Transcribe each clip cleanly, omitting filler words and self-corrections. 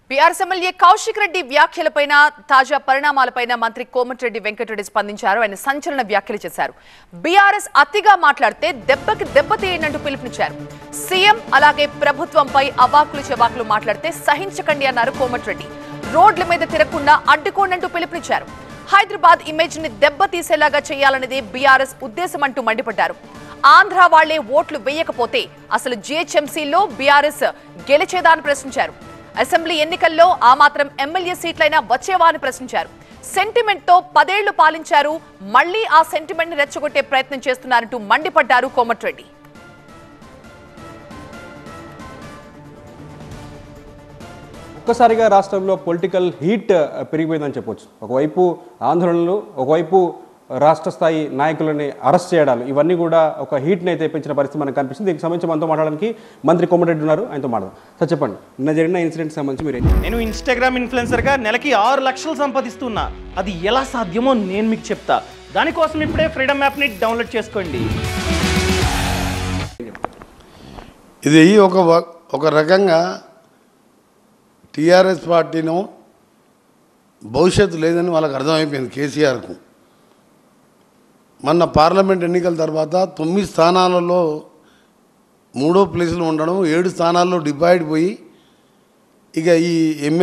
BRS MLA Kaushik Reddy వ్యాఖ్యలపైన తాజా పరిణామాలపైన మంత్రి కోమటిరెడ్డి వెంకటరెడ్డి స్పందించారు. ఆయన సంచలన వ్యాఖ్యలు చేశారు. బీఆర్ఎస్ అతిగా మాట్లాడితే దెబ్బకి దెబ్బతీయనంటూ పిలుపునిచ్చారు. సీఎం అలాగే ప్రభుత్వంపై అవాకులు చెవాకులు మాట్లాడితే సహించకండి అన్నారు కోమటిరెడ్డి. రోడ్ల మీద తిరగకుండా అడ్డుకోనంటూ పిలుపునిచ్చారు. హైదరాబాద్ ఇమేజ్ ని దెబ్బతీసేలాగా చేయాలనేది బీఆర్ఎస్ ఉద్దేశం అంటూ మండిపడ్డారు. ఆంధ్ర వాళ్లే ఓట్లు వేయకపోతే అసలు జీహెచ్ఎంసీలో బీఆర్ఎస్ గెలిచేదా అని ప్రశ్నించారు. అసెంబ్లీ ఎన్నికల్లో ఆ మాత్రం ఎమ్మెల్యే సీట్లైనా వచ్చేవా అని ప్రశ్నించారు. సెంటిమెంట్ తో 10 ఏళ్లు పాలించారు, మళ్లీ ఆ సెంటిమెంట్ ని రెచ్చగొట్టే ప్రయత్నం చేస్తున్నారంటూ మండిపడ్డారు కోమటిరెడ్డి. ఒక్కసారిగా రాష్ట్రంలో పొలిటికల్ హీట్ పెరిగిపోయిందని చెప్పొచ్చు. ఒకవైపు ఆందోళనలు, ఒకవైపు రాష్ట్ర స్థాయి నాయకులని అరెస్ట్ చేయడాలు, ఇవన్నీ కూడా ఒక హీట్ని అయితే పెంచిన పరిస్థితి మనకు కనిపిస్తుంది. దీనికి సంబంధించి మనతో మాట్లాడడానికి మంత్రి కోమటిరెడ్డి ఉన్నారు, ఆయనతో మాట్లాడదాం. సార్ చెప్పండి, నిన్న జరిగిన ఇన్సిడెంట్ సంబంధించి మీరు నేను ఇన్స్టాగ్రామ్ ఇన్ఫ్లుయెన్సర్గా నెలకి 6 లక్షలు సంపాదిస్తున్నా. అది ఎలా సాధ్యమో నేను మీకు చెప్తా. దానికోసం ఇప్పుడే ఫ్రీడమ్ యాప్ని డౌన్లోడ్ చేసుకోండి. ఇది ఒక రకంగా టీఆర్ఎస్ పార్టీను భవిష్యత్తు లేదని వాళ్ళకి అర్థమైపోయింది కేసీఆర్కు. మొన్న పార్లమెంట్ ఎన్నికల తర్వాత 9 స్థానాలలో 3వ ప్లేస్లో ఉండడం, 7 స్థానాల్లో డివైడ్ పోయి ఇక ఈ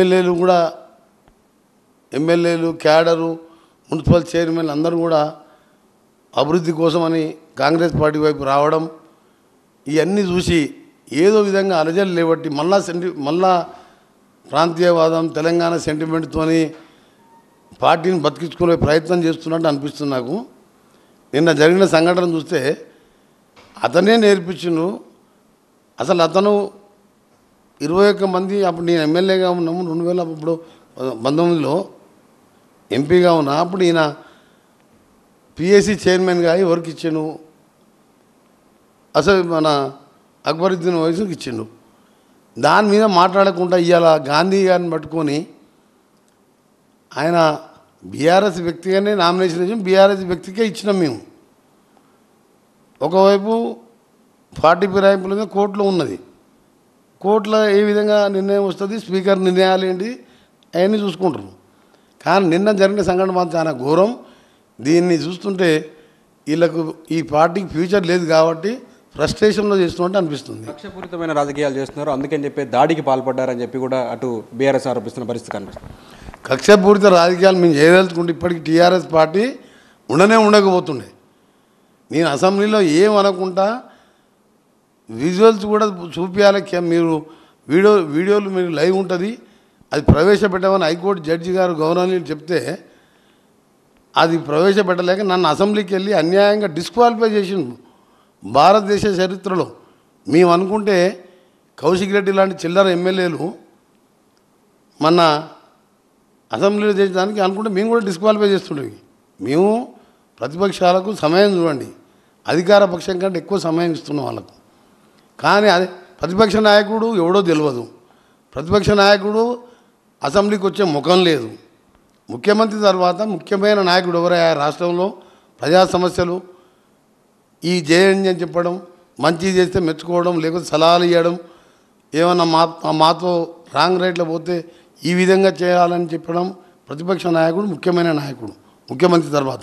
ఎమ్మెల్యేలు క్యాడరు, మున్సిపల్ చైర్మన్ అందరూ కూడా అభివృద్ధి కోసమని కాంగ్రెస్ పార్టీ వైపు రావడం, ఇవన్నీ చూసి ఏదో విధంగా అలజలు లేబట్టి మళ్ళా ప్రాంతీయవాదం, తెలంగాణ సెంటిమెంట్తోని పార్టీని బతికించుకునే ప్రయత్నం చేస్తున్నట్టు అనిపిస్తుంది నాకు. నిన్న జరిగిన సంఘటన చూస్తే అతనే నేర్పించును. అసలు అతను 21 మంది, అప్పుడు నేను ఎమ్మెల్యేగా ఉన్నాము 2019లో ఎంపీగా ఉన్నా, అప్పుడు ఈయన పిఎస్సి చైర్మన్గా ఎవరికి ఇచ్చాను, అసలు మన అక్బరుద్దీన్ వయసుకి ఇచ్చిండు. దాని మీద మాట్లాడకుండా ఇవాళ గాంధీ గారిని పట్టుకొని ఆయన బీఆర్ఎస్ వ్యక్తిగానే నామినేషన్ ఇచ్చాం, బీఆర్ఎస్ వ్యక్తికే ఇచ్చినాం మేము. ఒకవైపు పార్టీ ఫిరాయింపుల మీద కోర్టులో ఉన్నది, కోర్టులో ఏ విధంగా నిర్ణయం వస్తుంది, స్పీకర్ నిర్ణయాలు ఏంటి అవన్నీ చూసుకుంటారు. కానీ నిన్న జరిగిన సంఘటన మాత్రం చాలా ఘోరం. దీన్ని చూస్తుంటే వీళ్ళకు ఈ పార్టీకి ఫ్యూచర్ లేదు కాబట్టి ఫ్రస్ట్రేషన్లో చేస్తున్నట్టు అనిపిస్తుంది. కక్షపూరితమైన రాజకీయాలు చేస్తున్నారు, అందుకని చెప్పి దాడికి పాల్పడ్డారని చెప్పి కూడా అటు బీఆర్ఎస్ ఆరోపిస్తున్న పరిస్థితి కనిపిస్తుంది. కక్షపూరిత రాజకీయాలు మేము చేయదలుచుకుంటే ఇప్పటికీ టీఆర్ఎస్ పార్టీ ఉండకపోతుండే. నేను అసెంబ్లీలో ఏమనకుండా విజువల్స్ కూడా చూపించాలి, మీరు వీడియోలు మీరు లైవ్ ఉంటుంది, అది ప్రవేశపెట్టమని హైకోర్టు జడ్జి గారు గవర్నర్ని చెప్తే అది ప్రవేశపెట్టలేక నన్ను అసెంబ్లీకి వెళ్ళి అన్యాయంగా డిస్క్వాలిఫై చేసిండు. భారతదేశ చరిత్రలో మేము అనుకుంటే కౌశిక్ రెడ్డి లాంటి చిల్లర ఎమ్మెల్యేలు మన అసెంబ్లీలో చేసేదానికి అనుకుంటే మేము కూడా డిస్క్వాలిఫై చేస్తుండేవి. మేము ప్రతిపక్షాలకు సమయం చూడండి, అధికార పక్షం కంటే ఎక్కువ సమయం ఇస్తున్నాం వాళ్ళకు. కానీ అదే ప్రతిపక్ష నాయకుడు ఎవడో తెలియదు, ప్రతిపక్ష నాయకుడు అసెంబ్లీకి వచ్చే ముఖం లేదు. ముఖ్యమంత్రి తర్వాత ముఖ్యమైన నాయకుడు ఎవరయ్యా రాష్ట్రంలో? ప్రజా సమస్యలు ఈ జేఎన్జీ అని చెప్పడం, మంచి చేస్తే మెచ్చుకోవడం, లేకపోతే సలహాలు ఇవ్వడం, ఏమన్నా మాతో రాంగ్ రైట్లో పోతే ఈ విధంగా చేయాలని చెప్పడం. ప్రతిపక్ష నాయకుడు ముఖ్యమైన నాయకుడు ముఖ్యమంత్రి తర్వాత.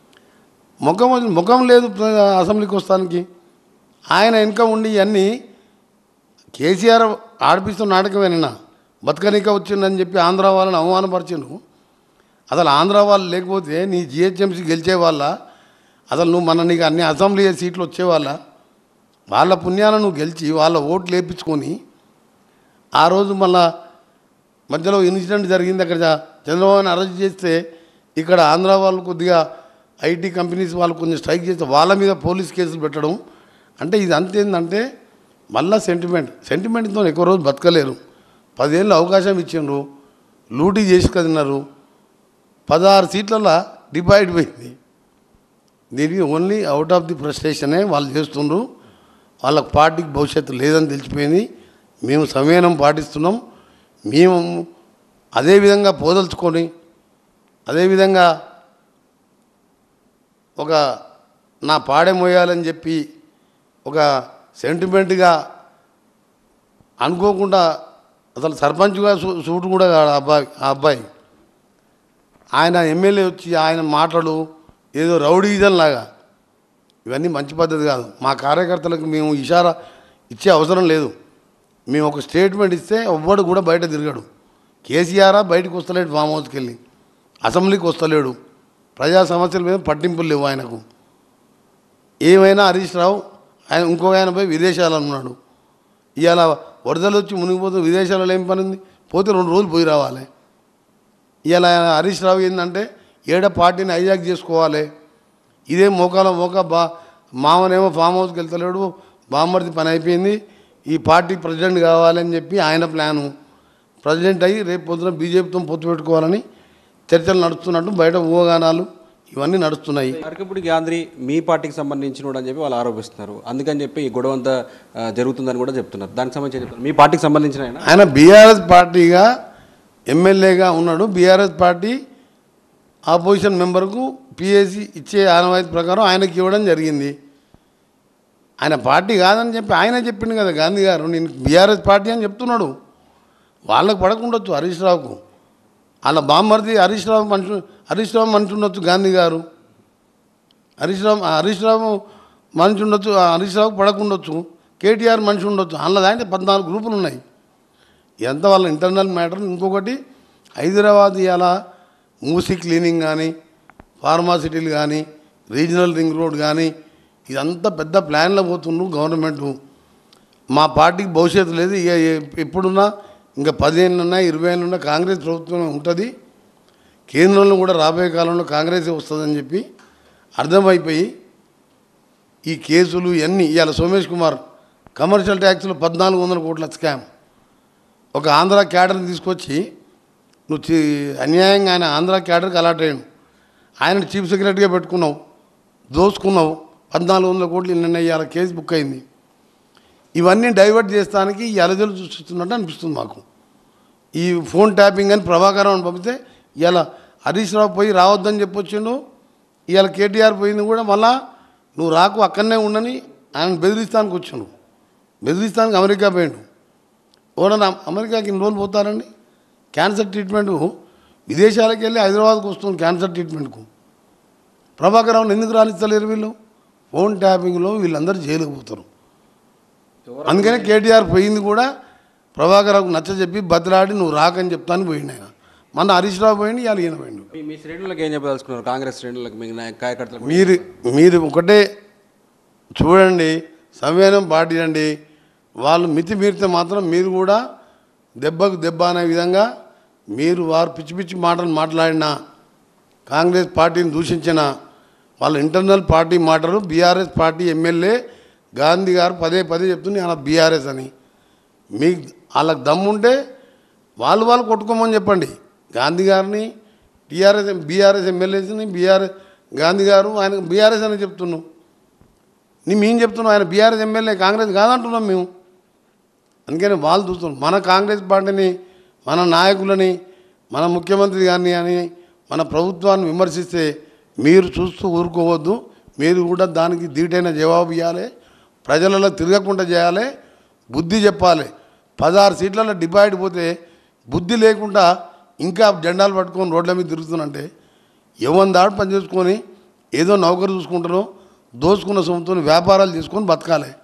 ముఖం లేదు అసెంబ్లీకి వస్తానికి. ఆయన వెనుక ఉండి ఇవన్నీ కేసీఆర్ ఆడిపిస్తున్న నాటకమేనా? బతకనిక వచ్చిందని చెప్పి ఆంధ్ర వాళ్ళని అవమానపరిచిండు. అసలు ఆంధ్ర వాళ్ళు లేకపోతే నీ జిహెచ్ఎంసీ గెలిచే వాళ్ళ, అసలు నీకు అన్ని అసెంబ్లీ సీట్లు వచ్చేవాళ్ళ? వాళ్ళ పుణ్యాన నువ్వు గెలిచి వాళ్ళ ఓట్లు వేయించుకొని ఆ రోజు మళ్ళా మధ్యలో ఇన్సిడెంట్ జరిగింది, అక్కడ చంద్రబాబుని అరెస్ట్ చేస్తే ఇక్కడ ఆంధ్ర వాళ్ళు కొద్దిగా ఐటీ కంపెనీస్ వాళ్ళు కొంచెం స్ట్రైక్ చేస్తే వాళ్ళ మీద పోలీస్ కేసులు పెట్టడం. అంటే ఇది అంతేందంటే మళ్ళీ సెంటిమెంట్తో ఎక్కువ రోజు బతకలేరు. 10 ఏళ్ళు అవకాశం ఇచ్చిండ్రు, లూటీ చేసి కదిన్నారు, 16 సీట్లలో డివైడ్ పోయింది. దీనికి ఓన్లీ అవుట్ ఆఫ్ ది ఫ్రస్ట్రేషనే వాళ్ళు చేస్తుండ్రు. వాళ్ళకు పార్టీకి భవిష్యత్తు లేదని తెలిసిపోయింది. మేము సంయమనం పాటిస్తున్నాం. మేము అదేవిధంగా పోదలుచుకొని అదేవిధంగా ఒక నా పాడే మోయాలని చెప్పి ఒక సెంటిమెంట్గా అనుకోకుండా అసలు సర్పంచ్గా సూటు కూడా కాదు ఆ అబ్బాయి. ఆయన ఎమ్మెల్యే వచ్చి ఆయన మాటలు ఏదో రౌడీజన్ లాగా, ఇవన్నీ మంచి పద్ధతి కాదు. మా కార్యకర్తలకు మేము ఇషారా ఇచ్చే అవసరం లేదు. మేము ఒక స్టేట్మెంట్ ఇస్తే ఎవ్వడు కూడా బయట తిరగడు. కేసీఆర్ బయటకు వస్తలేడు, ఫామ్ హౌస్కి వెళ్ళి అసెంబ్లీకి వస్తలేడు. ప్రజా సమస్యల మీద పట్టింపులు లేవు ఆయనకు. ఏమైనా హరీష్ రావు ఆయన ఇంకొక ఆయన పోయి విదేశాలు అన్నాడు. ఇవాళ వరదలు వచ్చి మునిగిపోతే విదేశాలలో ఏం పని ఉంది? పోతే 2 రోజులు పోయి రావాలి. ఇవాళ హరీష్ రావు ఏంటంటే పార్టీని హైజాక్ చేసుకోవాలి. ఇదే మోకా మామనేమో ఫామ్ హౌస్కి వెళ్తలేడు, బామ్మర్ది పని అయిపోయింది, ఈ పార్టీ ప్రెసిడెంట్ కావాలని చెప్పి ఆయన ప్లాను. ప్రెసిడెంట్ అయ్యి రేపు పొద్దున బీజేపీతో పొత్తు పెట్టుకోవాలని చర్చలు నడుస్తున్నట్టు బయట ఊహాగానాలు ఇవన్నీ నడుస్తున్నాయి. అరకపూడి గాంధీ మీ పార్టీకి సంబంధించినోడు అని చెప్పి వాళ్ళు ఆరోపిస్తున్నారు. అందుకని చెప్పి ఈ గొడవ అంతా జరుగుతుందని కూడా చెప్తున్నారు. దానికి సంబంధించి మీ పార్టీకి సంబంధించిన ఆయన బీఆర్ఎస్ పార్టీగా ఎమ్మెల్యేగా ఉన్నాడు. బీఆర్ఎస్ పార్టీ ఆపోజిషన్ మెంబర్కు పిఏసీ ఇచ్చే ఆనవాయితీ ప్రకారం ఆయనకి ఇవ్వడం జరిగింది. ఆయన పార్టీ కాదని చెప్పి ఆయన చెప్పిండు కదా గాంధీ గారు, నేను బీఆర్ఎస్ పార్టీ అని చెప్తున్నాడు. వాళ్ళకు పడకుండొచ్చు హరీష్ రావుకు, వాళ్ళ బామ్మర్ది హరీష్ రావు మనిషి ఉండొచ్చు గాంధీ గారు, హరీష్ రావు మనిషి ఉండొచ్చు, హరీష్ రావుకు పడకుండొచ్చు, కేటీఆర్ మనిషి ఉండొచ్చు. అందులో దాంట్లో 14 గ్రూపులు ఉన్నాయి. ఎంత వాళ్ళ ఇంటర్నల్ మ్యాటర్. ఇంకొకటి హైదరాబాద్ ఇలా మూసీ క్లీనింగ్ కానీ, ఫార్మాసిటీలు కానీ, రీజనల్ రింగ్ రోడ్ కానీ ఇదంతా పెద్ద ప్లాన్లో పోతుండ్రు గవర్నమెంటు. మా పార్టీకి భవిష్యత్తు లేదు. ఇక ఎప్పుడున్నా ఇంకా 10 ఏళ్ళున్నా 20 ఏళ్ళున్నా కాంగ్రెస్ ప్రభుత్వం ఉంటుంది. కేంద్రంలో కూడా రాబోయే కాలంలో కాంగ్రెసే వస్తుందని చెప్పి అర్థమైపోయి ఈ కేసులు ఇవన్నీ ఇవాళ సోమేష్ కుమార్ కమర్షియల్ ట్యాక్స్లో 1400 కోట్ల స్కామ్, ఒక ఆంధ్ర క్యాడర్ని తీసుకొచ్చి నువ్వు అన్యాయంగా ఆయన ఆంధ్ర క్యాడర్కి అలాట్ అయ్యాను. ఆయన చీఫ్ సెక్రటరీగా పెట్టుకున్నావు, దోసుకున్నావు. 1400 కోట్లు నిన్న ఇవాళ కేసు బుక్ అయింది. ఇవన్నీ డైవర్ట్ చేస్తానికి ఈ అలజలు సృష్టిస్తున్నట్టు అనిపిస్తుంది మాకు. ఈ ఫోన్ ట్యాపింగ్ అని ప్రభాకరం అని పంపితే ఇవాళ హరీష్ రావు పోయి రావద్దని చెప్పొచ్చిండు. ఇవాళ కేటీఆర్ పోయింది కూడా మళ్ళా నువ్వు రాకు అక్కడనే ఉండని ఆయన బెదిరిస్తానికి వచ్చిండు. బెదిరిస్తానికి అమెరికా పోయిండు. ఎవరన్నా అమెరికాకి ఇన్ని రోజులు పోతారండి? క్యాన్సర్ ట్రీట్మెంటు విదేశాలకు వెళ్ళి హైదరాబాద్కు వస్తుంది క్యాన్సర్ ట్రీట్మెంట్కు. ప్రభాకరం ఎందుకు రాణిస్తలేరు వీళ్ళు? ఫోన్ ట్యాపింగ్లో వీళ్ళందరూ జైలుకు పోతారు. అందుకనే కేటీఆర్ పోయింది కూడా ప్రభాకర్కు నచ్చ చెప్పి బతిలాడి నువ్వు రాకని చెప్తాను పోయిండు ఆయన. మన హరీష్ రావు పోయింది, ఇవాళ ఈయన పోయిండు. మీ శ్రేణులకు ఏం చెప్పదలుచుకున్నారు? కాంగ్రెస్ శ్రేణులకు మీ కార్యకర్తలకు మీరు ఒకటే చూడండి, సంవేదనం పాటించండి. వాళ్ళు మితిమీరితే మాత్రం మీరు కూడా దెబ్బకు దెబ్బ అనే విధంగా మీరు వారు పిచ్చి పిచ్చి మాటలు మాట్లాడినా, కాంగ్రెస్ పార్టీని దూషించిన వాళ్ళ ఇంటర్నల్ పార్టీ మాటలు బీఆర్ఎస్ పార్టీ ఎమ్మెల్యే గాంధీ గారు పదే చెప్తుంది అలా బీఆర్ఎస్ అని. మీకు వాళ్ళకి దమ్ముంటే వాళ్ళు కొట్టుకోమని చెప్పండి. గాంధీ గారిని బీఆర్ఎస్ ఎమ్మెల్యేస్ని గాంధీ గారు ఆయన బీఆర్ఎస్ అని చెప్తున్నాం. మేము చెప్తున్నాం ఆయన బీఆర్ఎస్ ఎమ్మెల్యే, కాంగ్రెస్ కాదంటున్నాం మేము. అందుకని వాళ్ళు చూస్తున్నాం. మన కాంగ్రెస్ పార్టీని, మన నాయకులని, మన ముఖ్యమంత్రి గారిని అని మన ప్రభుత్వాన్ని విమర్శిస్తే మీరు చూస్తూ ఊరుకోవద్దు. మీరు కూడా దానికి ధీటైన జవాబు ఇవ్వాలి. ప్రజలలో తిరగకుండా చేయాలి, బుద్ధి చెప్పాలి. 16 సీట్లలో డిబైడ్ పోతే బుద్ధి లేకుండా ఇంకా జెండాలు పట్టుకొని రోడ్ల మీద తిరుగుతున్నంటే ఎవరి దాడు పని చేసుకొని ఏదో నౌకరు చూసుకుంటారో దోచుకున్న సొమ్ముతో వ్యాపారాలు చేసుకొని బతకాలి.